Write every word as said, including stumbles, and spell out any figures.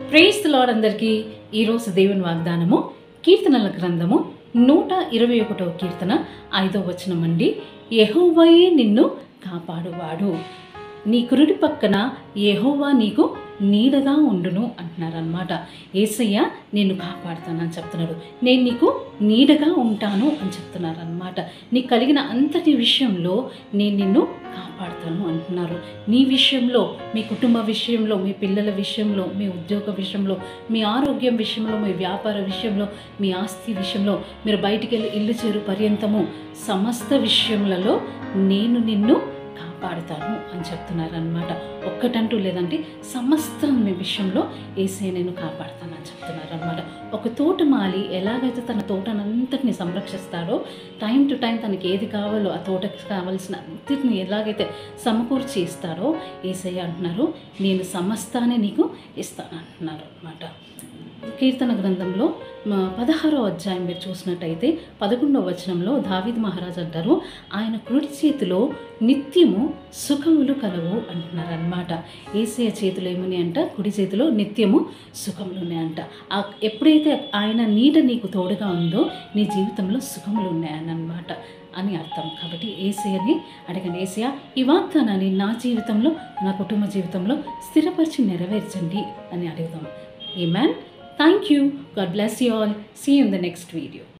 Praise the lord అందరికీ ఈరోజు దేవుని వాగ్దానము కీర్తనల గ్రంథము నూట ఇరవై ఒకటవ కీర్తన ఐదవ వచనం అండి. యెహోవాయే నిన్ను కాపాడువాడు, నీ కుడి పక్కన యెహోవా నీకు నీడగా ఉండును అంటున్నారనమాట. యేసయ్య నిన్ను కాపాడుతానని చెప్తున్నాడు. నేను నీకు నీడగా ఉంటాను అని చెప్తున్నారనమాట. నీకు కలిగిన అంతటి విషయంలో నేను నిన్ను కాపాడుతాను అంటున్నారు. నీ విషయంలో, మీ కుటుంబ విషయంలో, మీ పిల్లల విషయంలో, మీ ఉద్యోగ విషయంలో, మీ ఆరోగ్యం విషయంలో, మీ వ్యాపార విషయంలో, మీ ఆస్తి విషయంలో, మీరు బయటికి వెళ్ళి ఇల్లు చేరు పర్యంతము సమస్త విషయములలో నేను నిన్ను కాపాడుతాను అని చెప్తున్నారనమాట. ఒక్కటంటూ లేదంటే సమస్తం మీ విషయంలో యేసయ్య నేను కాపాడుతానని చెప్తున్నారనమాట. ఒక తోటమాలి ఎలాగైతే తన తోటనంతటిని సంరక్షిస్తాడో, టైం టు టైం తనకి ఏది కావాలో ఆ తోటకి కావాల్సిన అంతటిని ఎలాగైతే సమకూర్చి ఇస్తాడో యేసయ్య అంటున్నారు, నేను సమస్తాన్ని నీకు ఇస్తాను అంటున్నారు అనమాట. కీర్తన గ్రంథంలో పదహారో అధ్యాయం మీరు చూసినట్టయితే పదకొండవ వచనంలో దావీదు మహారాజు అంటారు, ఆయన కుడి చేతిలో నిత్యము సుఖములు కలవు అంటున్నారు అనమాట. యేసయ్య చేతిలో ఏమని అంట, కుడి చేతిలో నిత్యము సుఖములు ఉన్నాయంట. ఎప్పుడైతే ఆయన నీడ నీకు తోడుగా ఉందో నీ జీవితంలో సుఖములు ఉన్నాయని అనమాట అని అర్థం. కాబట్టి యేసయ్యని అడగండి, యేసయ్య ఈ వాగ్దానాన్ని నా జీవితంలో, నా కుటుంబ జీవితంలో స్థిరపరిచి నెరవేర్చండి అని అడుగుదాం. ఆమేన్. Thank you. God bless you all. See you in the next video.